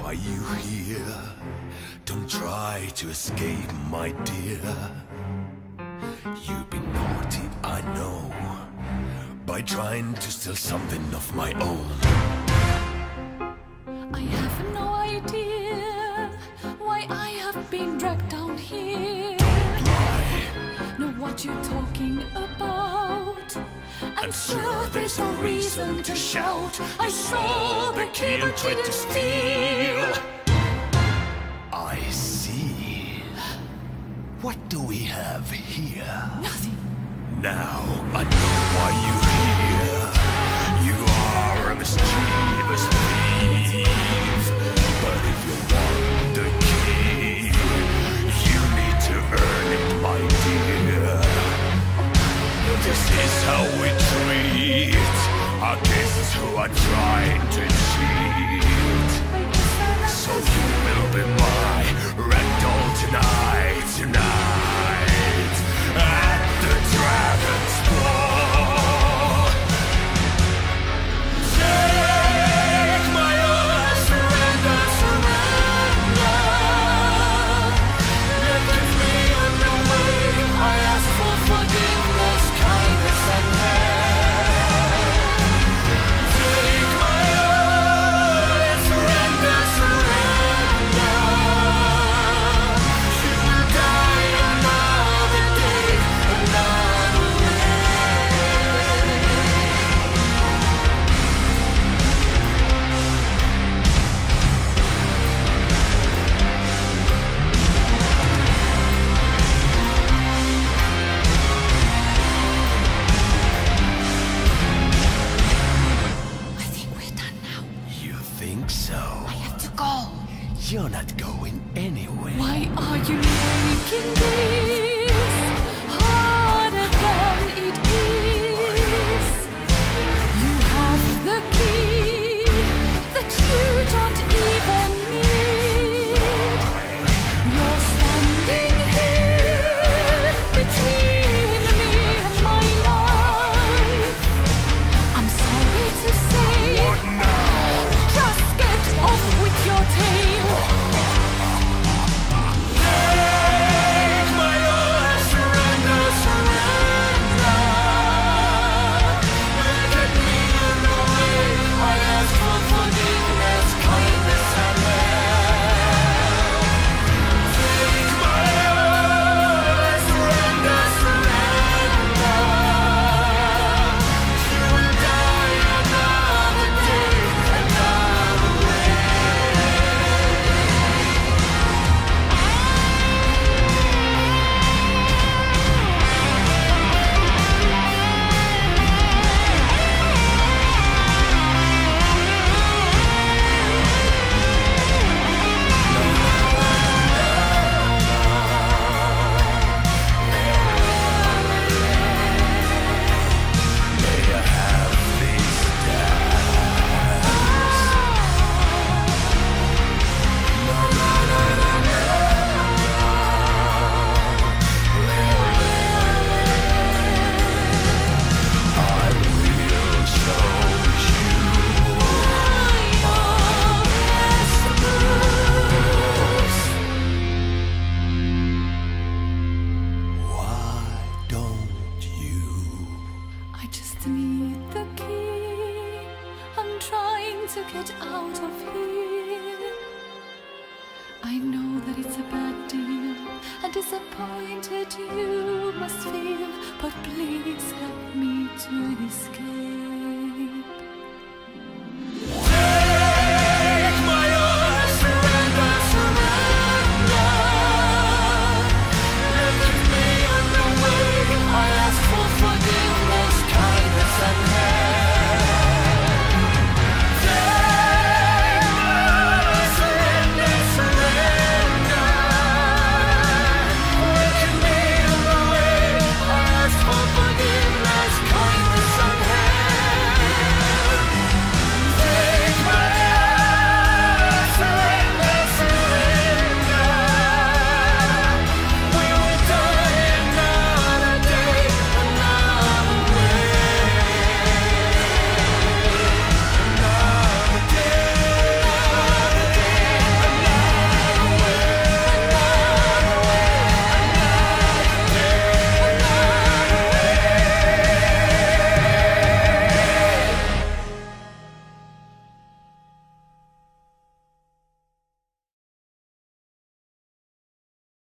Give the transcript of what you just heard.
Are you here? Don't try to escape, my dear. You've been naughty, I know, by trying to steal something of my own. I have no idea why I have been dragged down here. Lie. Know what you're talking about. I'm sure there's no reason to shout. I saw the kid and tried to steal. I see. What do we have here? Nothing. Now I know why you're here. You are a mischievous thief. But if you want the key, you need to earn it, my dear. This is how we treat our guests who are trying to cheat. So you will be my rental tonight, at the Dragon's Ball. Take my oath, surrender, surrender. Lift me on the way. I ask for forgiveness, kindness, and help. Take my oath, surrender, surrender. You will die another day, another way. I think we're done now. You think so? I have to go. You're not going anywhere. Why are you making this harder than it is? You have the key that you don't even need. You're standing here between me and my life. I'm sorry to say, What now? just get off with your tail. Take my oath, surrender, surrender. Look at me in the way. I ask for forgiveness, kindness, and help. Take my oath, surrender, surrender. You will die another day, another way. May I have these I will show you why don't you? I just need the key. I'm trying to get out of here. I know that it's a bad deal and disappointed you must feel, but please help me to escape.